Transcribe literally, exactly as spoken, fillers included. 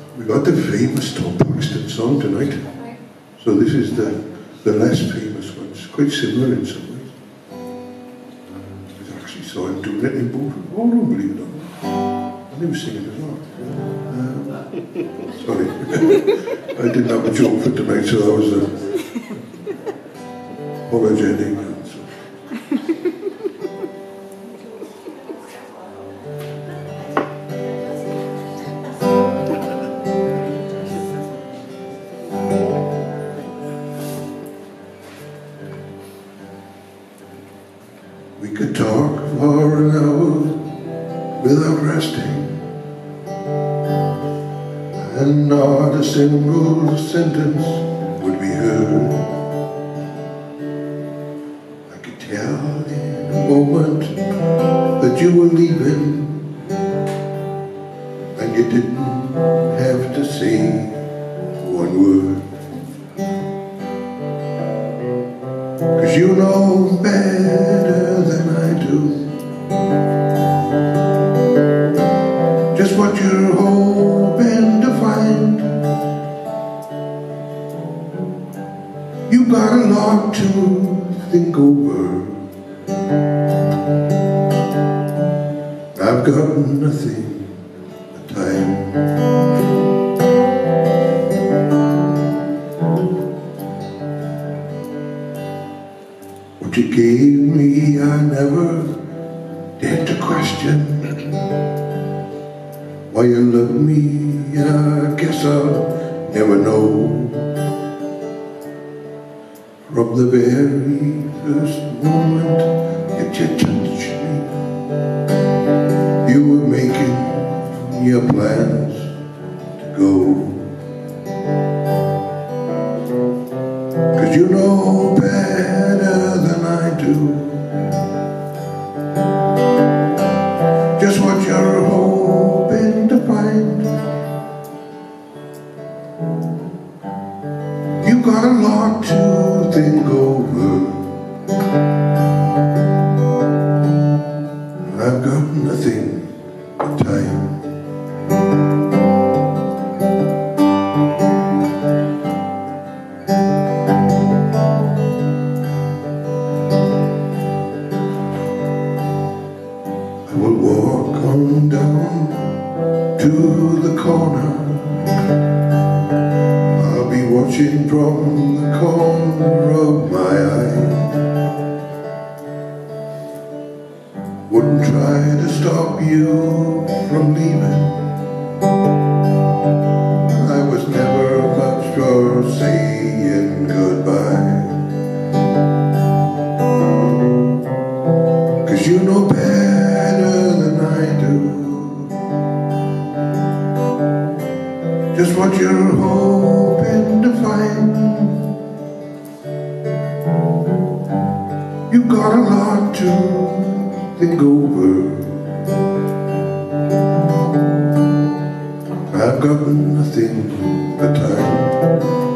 We got the famous Tom Paxton song tonight. So this is the, the less famous one. It's quite similar in some ways. I actually saw him doing it in Bolton. Oh, no, believe it or not. And he was singing as well. Um, sorry. I didn't have a joke for tonight, so that was uh, apologetic. So. We could talk for an hour without resting, and not a single sentence would be heard. I could tell in a moment that you were leaving, and you didn't have to say one word. 'Cause you know better than I do just what you're hoping to find. You got a lot to think over. I've got nothing but time. What you gave me I never dared to question. Why you love me I guess I'll never know. From the very first moment that you touched me, you were making your plans to go. 'Cause you know better than I do just what you're hoping to find. You got a lot to think over. I've got nothing but time. I will walk on down to the corner. I'll be watching from the corner of my eye. Wouldn't try to stop you from leaving. I was never much for saying goodbye. 'Cause you know better than I do just what you're hoping to find. You got a lot to think over. I've got nothing but time.